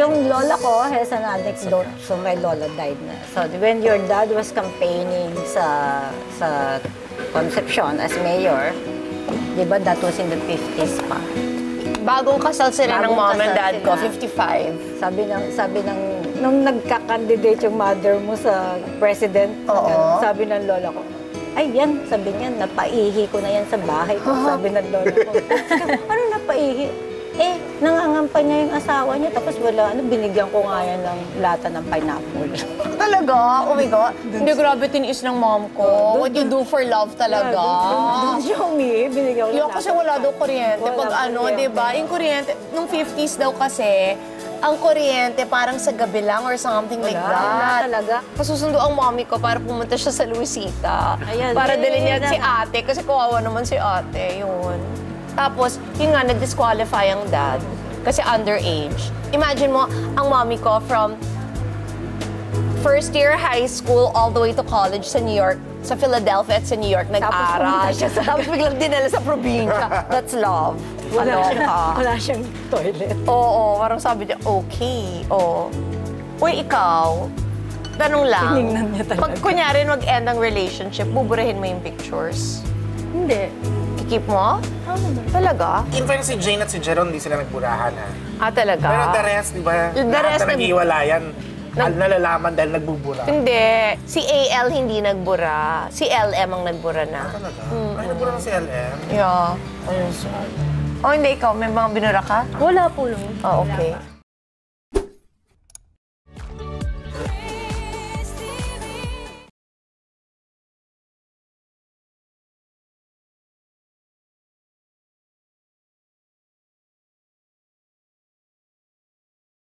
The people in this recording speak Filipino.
Yung lola ko has an anecdote. So my lola died na. So when your dad was campaigning sa Concepcion as mayor, di ba that was in the 50s pa. Bagong kasal sila ng mom and dad ko, sila. 55. Sabi ng nung nagka-candidate yung mother mo sa president, sabi ng lola ko, ay yan, sabi niya, napaihi ko na yan sa bahay ko. Sabi ng lola ko, ano napaihi? Eh, nangangampay niya yung asawa niya, tapos wala, binigyan ko nga yan ng lata ng pineapple. Talaga? Oh my God. Hindi, grabe tiniis ng mom ko. What you do for love talaga. Doon siya binigyan ko ng lata. Kasi wala daw kuryente. Pag di ba? Yung kuryente, nung 50s daw kasi, ang kuryente parang sa gabi lang or something like that. Wala talaga. Kasusundo ang mommy ko para pumunta siya sa Luisita. Ayan, Para dalhin niya si ate. Kasi kawawa naman si ate. Yun. Tapos, yun nga, nag-disqualify ang dad. Kasi underage. Imagine mo, ang mommy ko from first year high school all the way to college sa New York, sa Philadelphia at sa New York, nag-aral. Tapos biglang dinala sa probinsya. That's love. Wala siyang toilet. Oo, parang sabi niya, okay. Uy, ikaw, tanong lang. Tinignan niya talaga. Pag kunyari mag-end ang relationship, buburahin mo yung pictures? Hindi. Keep mo? Talaga? In fairness, si Jane at si Jeron, hindi sila nagburahan, ha? Talaga? Pero the rest, di ba? The rest na nag-iwalayan, nalalaman dahil nagbubura. Hindi. Si AL hindi nagbura. Si LM ang nagbura na. Talaga? Ay, nagbura na si LM? Yeah. Ayun, so. Hindi, ikaw, may mga binura ka? Wala po lang. Okay.